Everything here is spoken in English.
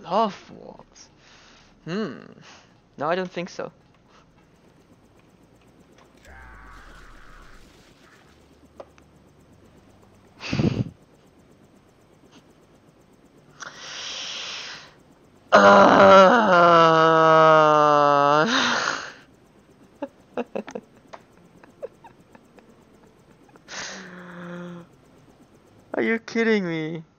Love walls. No, I don't think so. Are you kidding me?